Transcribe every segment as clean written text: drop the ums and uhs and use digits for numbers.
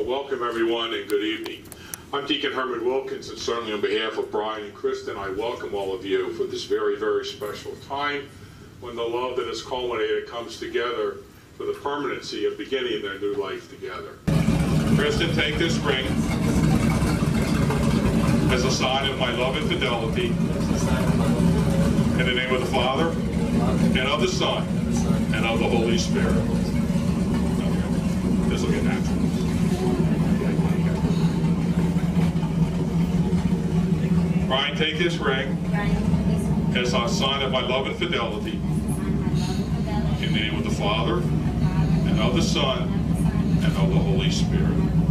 welcome everyone and good evening. I'm Deacon Herman Wilkins, and certainly on behalf of Brian and Kristen, I welcome all of you for this very, very special time when the love that has culminated comes together for the permanency of beginning their new life together. Kristen, take this ring as a sign of my love and fidelity in the name of the Father, and of the Son, and of the Holy Spirit. Okay. This will get natural. Brian, take this ring as a sign of my love and fidelity in the name of the Father, and of the Son, and of the Holy Spirit.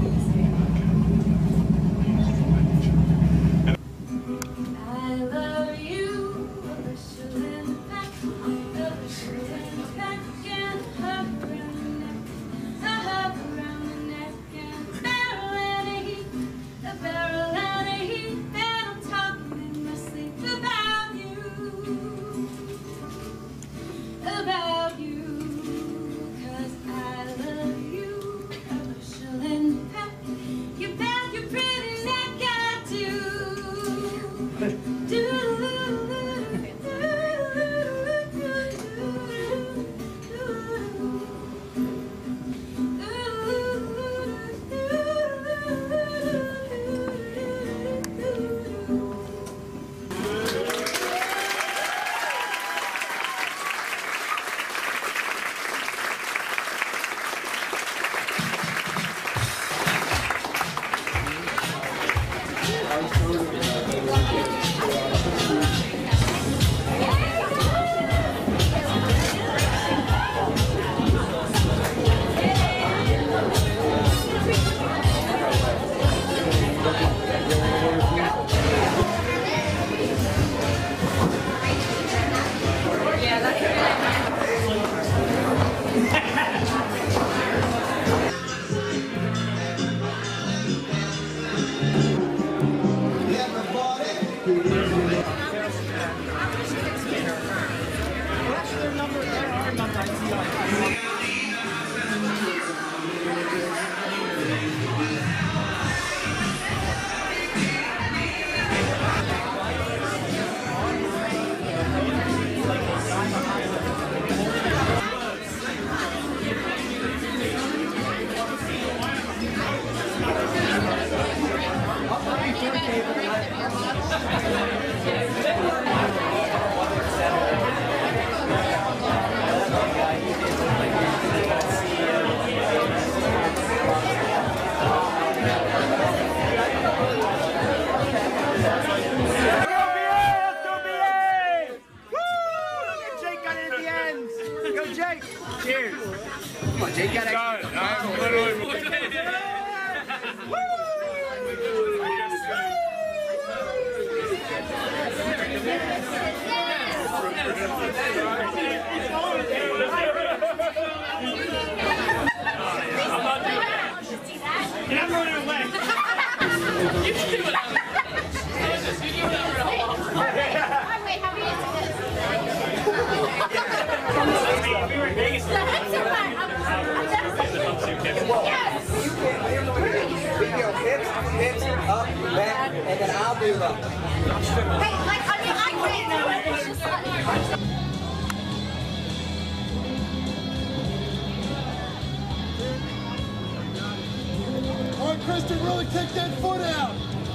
Kristen, really kick that foot out.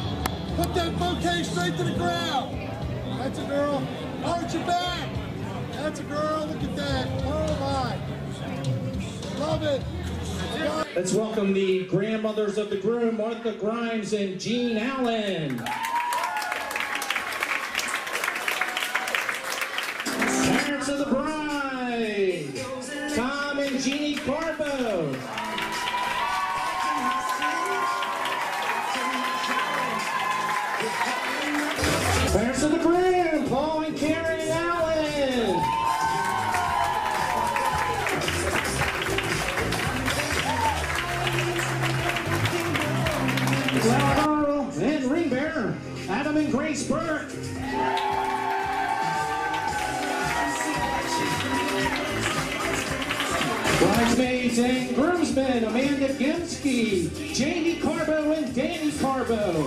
Put that bouquet straight to the ground. That's a girl. Arch your back. That's a girl. Look at that. Oh my. Love it. Let's welcome the grandmothers of the groom, Martha Grimes and Jean Allen. Parents of the bride, Tom and Jeannie Carbo. Parents of the groom, Paul and Karen Allen. Flower and ring bearer, Adam and Grace Burke. Bridesmaids and groomsmen, Amanda Gemsky, Jamie Carbo and Danny Carbo.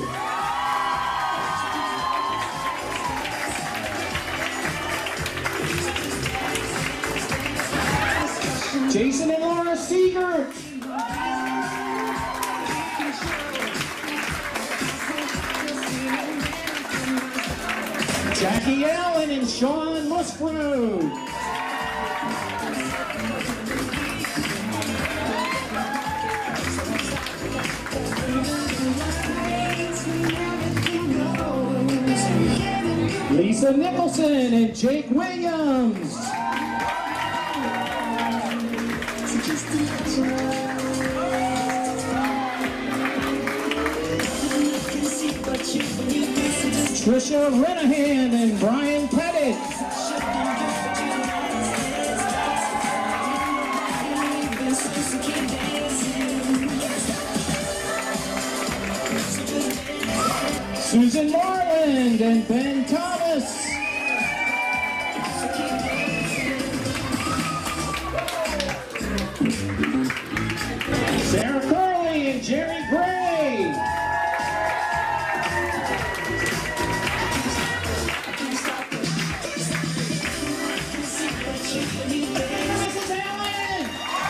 Jason and Laura Siegert. Jackie Allen and Sean Musgrove. Lisa Nicholson and Jake Williams. Trisha Renahan and Brian Pettit. Susan Marland and Ben Thomas. Sarah Curley and Jerry Gray. Mrs. Allen.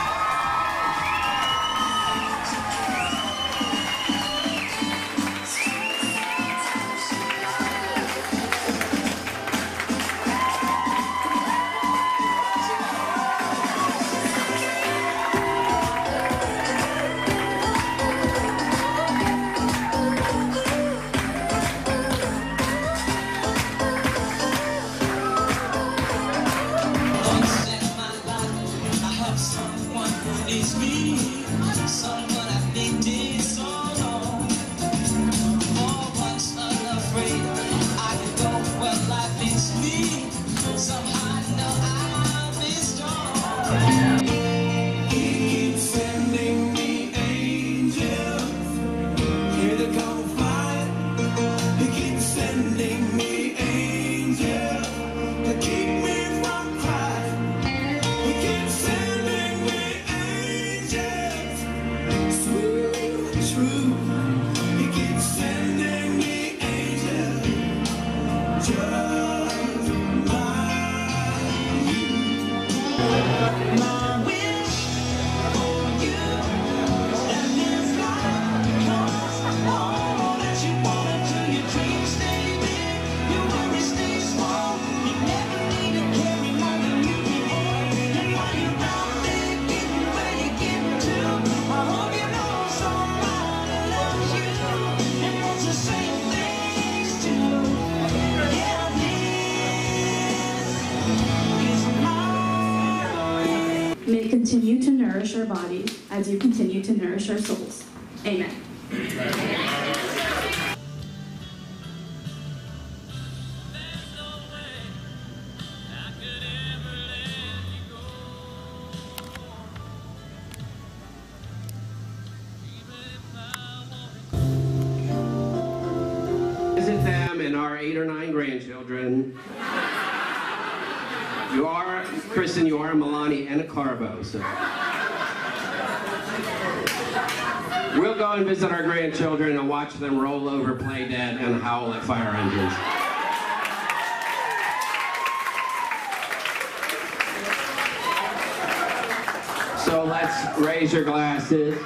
May continue to nourish our bodies as you continue to nourish our souls. Amen. Visit them and our 8 or 9 grandchildren. You are, Kristen, you are a Milani and a Carbo, so. We'll go and visit our grandchildren and watch them roll over, play dead, and howl at fire engines. So let's raise your glasses.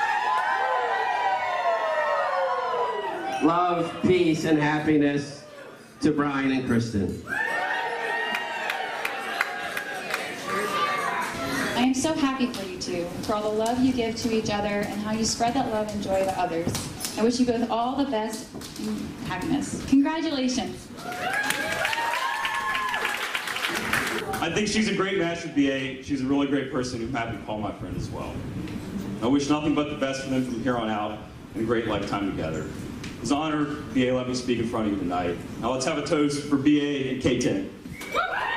Love, peace, and happiness to Brian and Kristen. I am so happy for you two, for all the love you give to each other and how you spread that love and joy to others. I wish you both all the best and happiness. Congratulations. I think she's a great match with BA. She's a really great person who happy to call my friend as well. I wish nothing but the best for them from here on out and a great lifetime together. It's an honor, BA, let me speak in front of you tonight. Now let's have a toast for BA and K-10.